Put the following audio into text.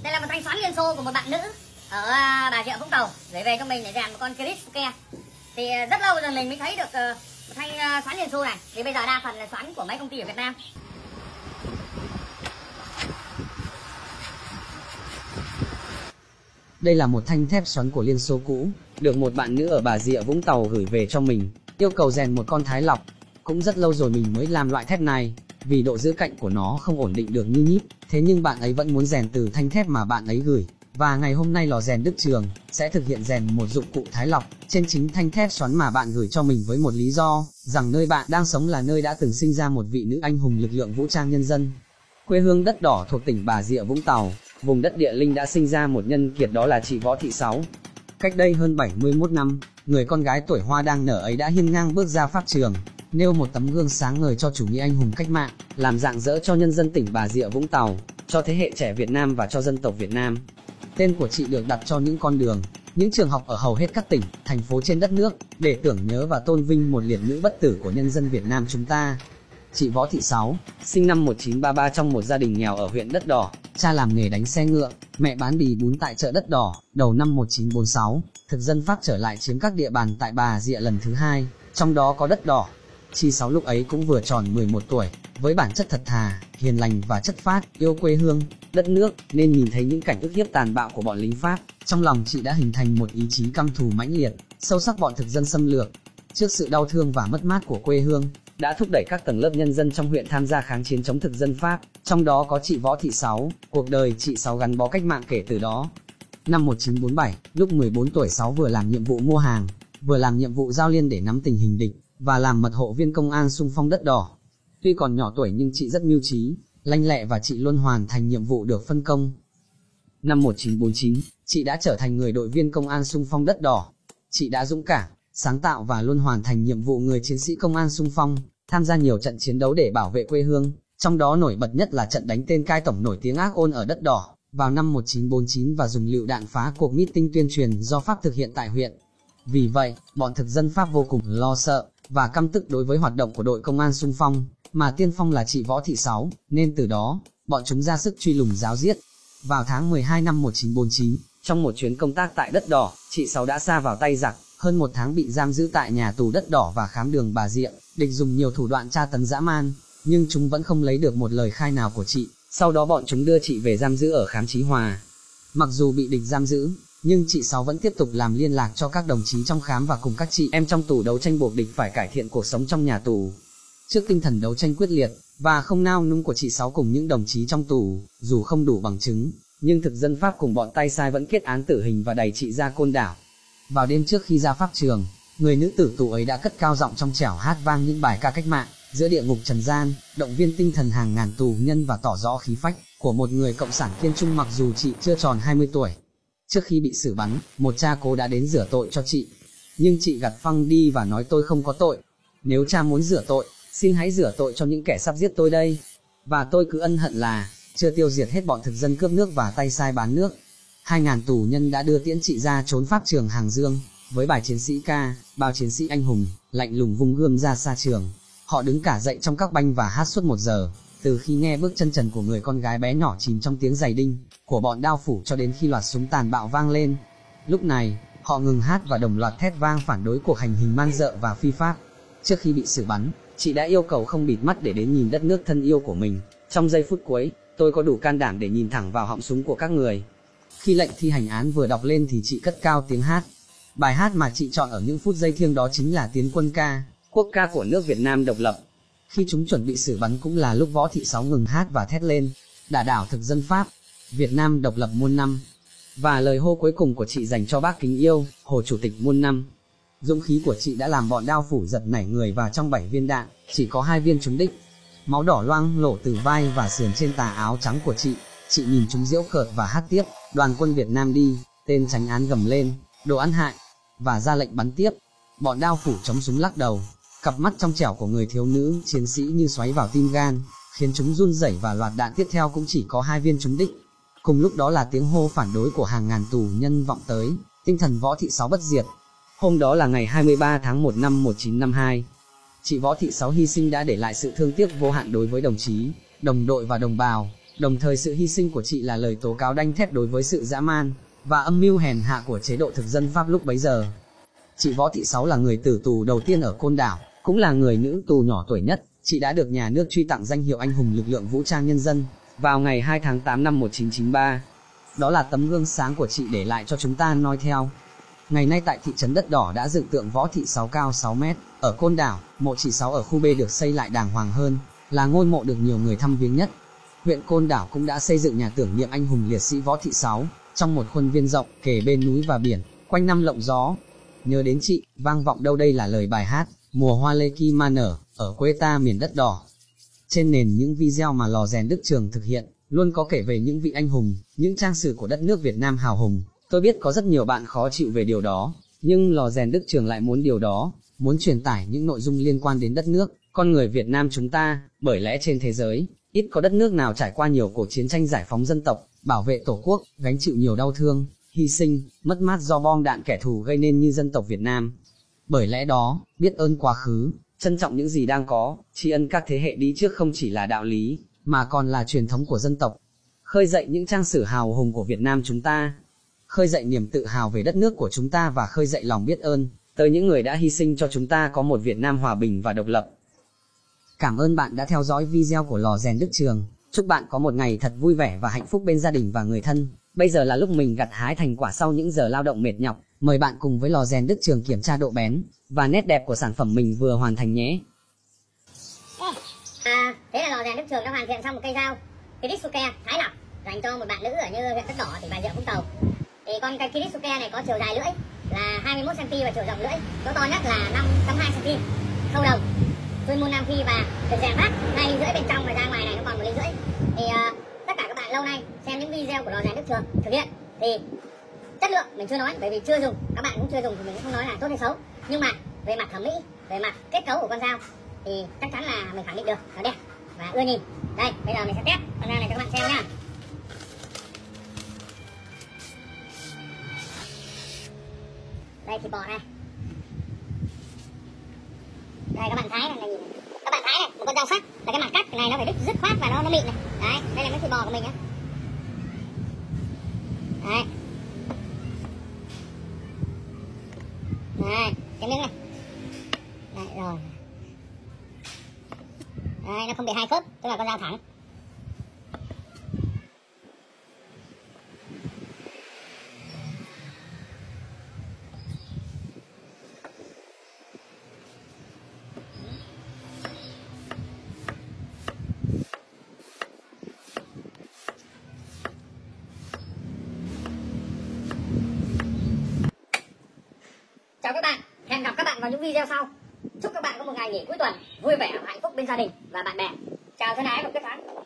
Đây là một thanh xoắn Liên Xô của một bạn nữ ở Bà Rịa Vũng Tàu gửi về cho mình để rèn một con Chris Ke. Thì rất lâu rồi mình mới thấy được một thanh xoắn Liên Xô này. Thì bây giờ đa phần là xoắn của mấy công ty ở Việt Nam. Đây là một thanh thép xoắn của Liên Xô cũ, được một bạn nữ ở Bà Rịa Vũng Tàu gửi về cho mình, yêu cầu rèn một con Thái Lọc. Cũng rất lâu rồi mình mới làm loại thép này, vì độ giữ cạnh của nó không ổn định được như nhíp, thế nhưng bạn ấy vẫn muốn rèn từ thanh thép mà bạn ấy gửi. Và ngày hôm nay lò rèn Đức Trường sẽ thực hiện rèn một dụng cụ Thái Lọc trên chính thanh thép xoắn mà bạn gửi cho mình với một lý do, rằng nơi bạn đang sống là nơi đã từng sinh ra một vị nữ anh hùng lực lượng vũ trang nhân dân. Quê hương đất đỏ thuộc tỉnh Bà Rịa Vũng Tàu, vùng đất địa linh đã sinh ra một nhân kiệt, đó là chị Võ Thị Sáu. Cách đây hơn 71 năm, người con gái tuổi hoa đang nở ấy đã hiên ngang bước ra pháp trường, nêu một tấm gương sáng ngời cho chủ nghĩa anh hùng cách mạng, làm rạng rỡ cho nhân dân tỉnh Bà Rịa Vũng Tàu, cho thế hệ trẻ Việt Nam và cho dân tộc Việt Nam. Tên của chị được đặt cho những con đường, những trường học ở hầu hết các tỉnh, thành phố trên đất nước, để tưởng nhớ và tôn vinh một liệt nữ bất tử của nhân dân Việt Nam chúng ta. Chị Võ Thị Sáu, sinh năm 1933 trong một gia đình nghèo ở huyện Đất Đỏ, cha làm nghề đánh xe ngựa, mẹ bán bì bún tại chợ Đất Đỏ. Đầu năm 1946, thực dân Pháp trở lại chiếm các địa bàn tại Bà Rịa lần thứ hai, trong đó có Đất Đỏ. Chị Sáu lúc ấy cũng vừa tròn 11 tuổi, với bản chất thật thà, hiền lành và chất phác, yêu quê hương, đất nước, nên nhìn thấy những cảnh ức hiếp tàn bạo của bọn lính Pháp, trong lòng chị đã hình thành một ý chí căm thù mãnh liệt, sâu sắc bọn thực dân xâm lược. Trước sự đau thương và mất mát của quê hương, đã thúc đẩy các tầng lớp nhân dân trong huyện tham gia kháng chiến chống thực dân Pháp, trong đó có chị Võ Thị Sáu. Cuộc đời chị Sáu gắn bó cách mạng kể từ đó. Năm 1947, lúc 14 tuổi, Sáu vừa làm nhiệm vụ mua hàng, vừa làm nhiệm vụ giao liên để nắm tình hình địch, và làm mật hộ viên công an xung phong Đất Đỏ. Tuy còn nhỏ tuổi nhưng chị rất mưu trí, lanh lẹ và chị luôn hoàn thành nhiệm vụ được phân công. Năm 1949, chị đã trở thành người đội viên công an xung phong Đất Đỏ. Chị đã dũng cảm, sáng tạo và luôn hoàn thành nhiệm vụ người chiến sĩ công an xung phong, tham gia nhiều trận chiến đấu để bảo vệ quê hương, trong đó nổi bật nhất là trận đánh tên cai tổng nổi tiếng Ác Ôn ở Đất Đỏ vào năm 1949 và dùng lựu đạn phá cuộc meeting tuyên truyền do Pháp thực hiện tại huyện. Vì vậy, bọn thực dân Pháp vô cùng lo sợ và căm tức đối với hoạt động của đội công an xung phong, mà tiên phong là chị Võ Thị Sáu, nên từ đó, bọn chúng ra sức truy lùng giáo giết. Vào tháng 12 năm 1949, trong một chuyến công tác tại Đất Đỏ, chị Sáu đã sa vào tay giặc, hơn một tháng bị giam giữ tại nhà tù Đất Đỏ và khám đường Bà Rịa. Địch dùng nhiều thủ đoạn tra tấn dã man, nhưng chúng vẫn không lấy được một lời khai nào của chị. Sau đó bọn chúng đưa chị về giam giữ ở khám Chí Hòa. Mặc dù bị địch giam giữ, nhưng chị Sáu vẫn tiếp tục làm liên lạc cho các đồng chí trong khám và cùng các chị em trong tù đấu tranh buộc địch phải cải thiện cuộc sống trong nhà tù. Trước tinh thần đấu tranh quyết liệt và không nao núng của chị Sáu cùng những đồng chí trong tù, dù không đủ bằng chứng, nhưng thực dân Pháp cùng bọn tay sai vẫn kết án tử hình và đày chị ra Côn Đảo. Vào đêm trước khi ra pháp trường, người nữ tử tù ấy đã cất cao giọng trong trẻo hát vang những bài ca cách mạng giữa địa ngục trần gian, động viên tinh thần hàng ngàn tù nhân và tỏ rõ khí phách của một người cộng sản kiên trung mặc dù chị chưa tròn 20 tuổi. Trước khi bị xử bắn, một cha cố đã đến rửa tội cho chị, nhưng chị gạt phăng đi và nói tôi không có tội. Nếu cha muốn rửa tội, xin hãy rửa tội cho những kẻ sắp giết tôi đây. Và tôi cứ ân hận là chưa tiêu diệt hết bọn thực dân cướp nước và tay sai bán nước. 2.000 tù nhân đã đưa tiễn chị ra trốn pháp trường Hàng Dương, với bài chiến sĩ ca, bao chiến sĩ anh hùng, lạnh lùng vung gươm ra xa trường. Họ đứng cả dậy trong các banh và hát suốt 1 giờ, từ khi nghe bước chân trần của người con gái bé nhỏ chìm trong tiếng giày đinh của bọn đao phủ cho đến khi loạt súng tàn bạo vang lên. Lúc này, họ ngừng hát và đồng loạt thét vang phản đối cuộc hành hình man dợ và phi pháp. Trước khi bị xử bắn, chị đã yêu cầu không bịt mắt để đến nhìn đất nước thân yêu của mình. Trong giây phút cuối, tôi có đủ can đảm để nhìn thẳng vào họng súng của các người. Khi lệnh thi hành án vừa đọc lên thì chị cất cao tiếng hát. Bài hát mà chị chọn ở những phút giây thiêng đó chính là Tiến quân ca, quốc ca của nước Việt Nam độc lập. Khi chúng chuẩn bị xử bắn cũng là lúc Võ Thị Sáu ngừng hát và thét lên, đả đảo thực dân Pháp, Việt Nam độc lập muôn năm. Và lời hô cuối cùng của chị dành cho bác kính yêu, Hồ Chủ tịch muôn năm. Dũng khí của chị đã làm bọn đao phủ giật nảy người và trong 7 viên đạn, chỉ có 2 viên trúng đích. Máu đỏ loang lổ từ vai và sườn trên tà áo trắng của chị nhìn chúng giễu cợt và hát tiếp, đoàn quân Việt Nam đi, tên chánh án gầm lên, đồ ăn hại, và ra lệnh bắn tiếp. Bọn đao phủ chống súng lắc đầu, cặp mắt trong trẻo của người thiếu nữ chiến sĩ như xoáy vào tim gan, khiến chúng run rẩy và loạt đạn tiếp theo cũng chỉ có 2 viên trúng đích. Cùng lúc đó là tiếng hô phản đối của hàng ngàn tù nhân vọng tới, tinh thần Võ Thị Sáu bất diệt. Hôm đó là ngày 23 tháng 1 năm 1952. Chị Võ Thị Sáu hy sinh đã để lại sự thương tiếc vô hạn đối với đồng chí, đồng đội và đồng bào, Đồng thời sự hy sinh của chị là lời tố cáo đanh thép đối với sự dã man và âm mưu hèn hạ của chế độ thực dân Pháp lúc bấy giờ. Chị Võ Thị Sáu là người tử tù đầu tiên ở Côn Đảo, cũng là người nữ tù nhỏ tuổi nhất. Chị đã được nhà nước truy tặng danh hiệu anh hùng lực lượng vũ trang nhân dân vào ngày 2 tháng 8 năm 1993. Đó là tấm gương sáng của chị để lại cho chúng ta noi theo. Ngày nay tại thị trấn Đất Đỏ đã dựng tượng Võ Thị Sáu cao 6 mét. Ở Côn Đảo, mộ chị Sáu ở khu B được xây lại đàng hoàng hơn, là ngôi mộ được nhiều người thăm viếng nhất. Huyện Côn Đảo cũng đã xây dựng nhà tưởng niệm anh hùng liệt sĩ Võ Thị Sáu, trong một khuôn viên rộng, kề bên núi và biển, quanh năm lộng gió. Nhớ đến chị, vang vọng đâu đây là lời bài hát Mùa hoa lê khi mà nở, ở quê ta miền đất đỏ. Trên nền những video mà lò rèn Đức Trường thực hiện, luôn có kể về những vị anh hùng, những trang sử của đất nước Việt Nam hào hùng. Tôi biết có rất nhiều bạn khó chịu về điều đó, nhưng lò rèn Đức Trường lại muốn điều đó, muốn truyền tải những nội dung liên quan đến đất nước, con người Việt Nam chúng ta, bởi lẽ trên thế giới, ít có đất nước nào trải qua nhiều cuộc chiến tranh giải phóng dân tộc, bảo vệ tổ quốc, gánh chịu nhiều đau thương, hy sinh, mất mát do bom đạn kẻ thù gây nên như dân tộc Việt Nam. Bởi lẽ đó, biết ơn quá khứ, trân trọng những gì đang có, tri ân các thế hệ đi trước không chỉ là đạo lý, mà còn là truyền thống của dân tộc. Khơi dậy những trang sử hào hùng của Việt Nam chúng ta, khơi dậy niềm tự hào về đất nước của chúng ta và khơi dậy lòng biết ơn tới những người đã hy sinh cho chúng ta có một Việt Nam hòa bình và độc lập. Cảm ơn bạn đã theo dõi video của lò rèn Đức Trường. Chúc bạn có một ngày thật vui vẻ và hạnh phúc bên gia đình và người thân. Bây giờ là lúc mình gặt hái thành quả sau những giờ lao động mệt nhọc. Mời bạn cùng với lò rèn Đức Trường kiểm tra độ bén và nét đẹp của sản phẩm mình vừa hoàn thành nhé. Thế là lò rèn Đức Trường đã hoàn thiện xong một cây dao Kiritsuke thái lọc dành cho một bạn nữ ở như huyện Đất Đỏ, tỉnh Bà Rịa Vũng Tàu. Thì con cây Kiritsuke này có chiều dài lưỡi là 21 cm và chiều rộng lưỡi cỡ to nhất là 5,2 cm. Khâu đầu tôi mua Nam Phi và được rèn vát 2 ly rưỡi bên trong, và ra ngoài này nó còn 1 ly rưỡi. Thì tất cả các bạn lâu nay xem những video của lò rèn Đức Trường thực hiện thì chất lượng mình chưa nói, bởi vì chưa dùng, các bạn cũng chưa dùng thì mình cũng không nói là tốt hay xấu, nhưng mà về mặt thẩm mỹ, về mặt kết cấu của con dao thì chắc chắn là mình khẳng định được nó đẹp và ưa nhìn. Đây, bây giờ mình sẽ test con dao này cho các bạn xem nhá. Đây thịt bò này. Đây các bạn thái này, nhìn các bạn thái này, một con dao sắc là cái mặt cắt này nó phải đứt dứt khoát và nó mịn này. Đấy, đây là cái thịt bò của mình nhá. Đấy. Đây, cái miếng này. Đấy, rồi. Đây, nó không bị hai khớp, tức là con dao thẳng. Chào các bạn, hẹn gặp các bạn vào những video sau. Chúc các bạn có một ngày nghỉ cuối tuần vui vẻ và hạnh phúc bên gia đình và bạn bè. Chào thân ái và quyết thắng.